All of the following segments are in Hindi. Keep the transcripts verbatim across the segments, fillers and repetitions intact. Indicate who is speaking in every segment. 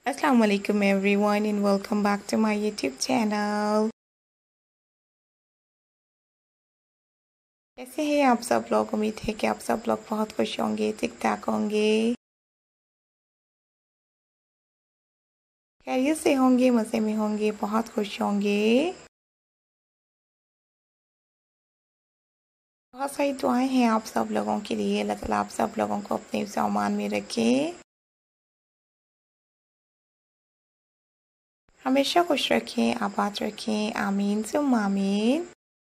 Speaker 1: अस्सलाम वालेकुम everyone and welcome back to my YouTube channel. कैसे हैं आप सब लोग? उम्मीद है कि आप सब लोग बहुत खुश होंगे, ठीक ठाक होंगे, खैरियत से होंगे, मज़े में होंगे, बहुत खुश होंगे। बहुत सारी दुआएं हैं आप सब लोगों के लिए। अल्लाह ताला आप सब लोगों को अपने सामान में रखे, हमेशा खुश रखें, आबाद रखें। आमीन सुम्मा आमीन।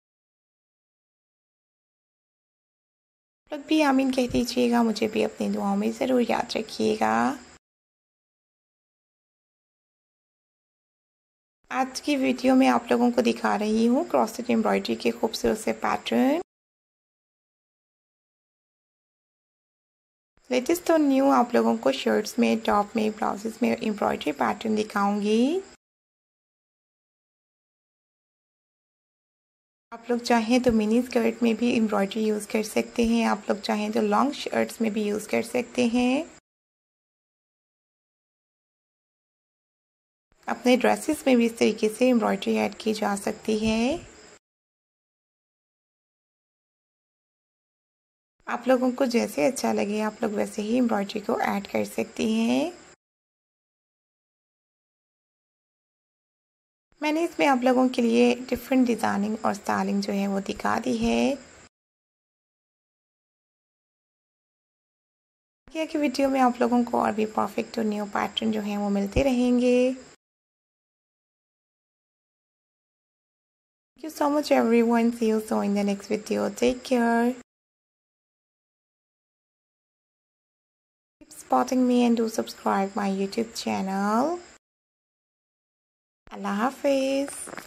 Speaker 1: लोग भी आमीन कह दीजिएगा, मुझे भी अपनी दुआओं में ज़रूर याद रखिएगा। आज की वीडियो में आप लोगों को दिखा रही हूँ क्रॉस स्टिच एम्ब्रॉयडरी के खूबसूरत से पैटर्न। लेटेस्ट और न्यू आप लोगों को शर्ट्स में, टॉप में, ब्लाउजेस में एम्ब्रॉयडरी पैटर्न दिखाऊंगी। आप लोग चाहें तो मिनी स्कर्ट में भी एम्ब्रॉयडरी यूज़ कर सकते हैं, आप लोग चाहें तो लॉन्ग शर्ट्स में भी यूज़ कर सकते हैं। अपने ड्रेसेस में भी इस तरीके से एम्ब्रॉयडरी ऐड की जा सकती है। आप लोगों को जैसे अच्छा लगे आप लोग वैसे ही एम्ब्रॉयडरी को ऐड कर सकती हैं। मैंने इसमें आप लोगों के लिए डिफरेंट डिज़ाइनिंग और स्टाइलिंग जो है वो दिखा दी है। आगे की वीडियो में आप लोगों को और भी परफेक्ट और न्यू पैटर्न जो हैं वो मिलते रहेंगे। Thank you so much everyone. See you soon in the next video. Take care. Keep supporting me and do subscribe my YouTube channel. Allah Hafiz.